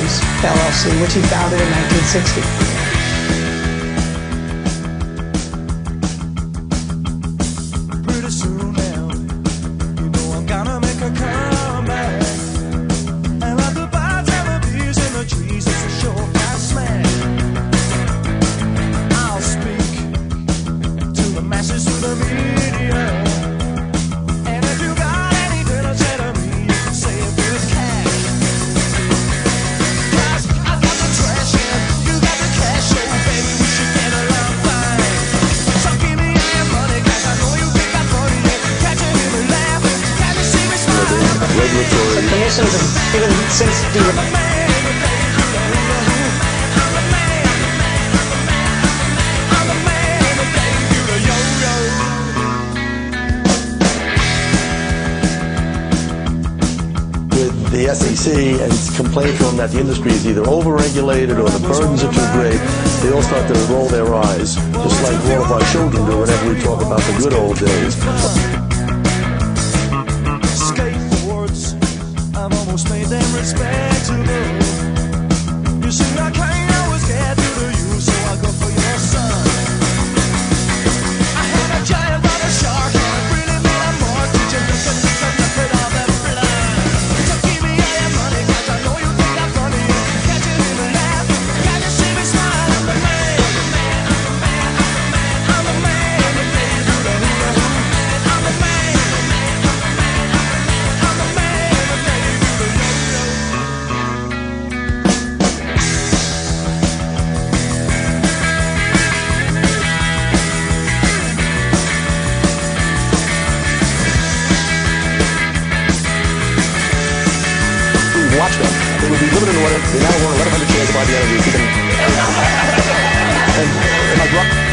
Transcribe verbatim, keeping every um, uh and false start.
Films, L L C, which he founded in nineteen sixty. Pretty soon now, you know I'm gonna make a comeback. And like the birds and the bees in the trees, it's a sure fast smash. I'll speak to the masses, to the media. And if you got anything to say to me, you can say it with cash. Cause I got the trash and you got the cash, so baby we should get along fine. So give me all your money, cause I know you think I'm funny. Can't you hear me laugh? Can't you see me smile? Regulatory. Commissions have even since the With the S E C and complaint from that the industry is either overregulated or the burdens are too great, they all start to roll their eyes, just like all of our children do whenever we talk about the good old days. Skateboards, I've almost made them respectable. You see, I can't always get to the you, so I go for your son. I had a giant water shark, and it really made a mark. Did you look at the look at all that blood? So give me all your money, cause I know you think I'm funny. Can't you hear me laugh? Can't you see me smile? I'm the man, I'm the man, I'm the man, I'm the man, I'm the man, I'm the man, I'm the man, I'm the man, I'm the Watch them. They would be living in water. They now want eleven hundred shares of I B M. And, and my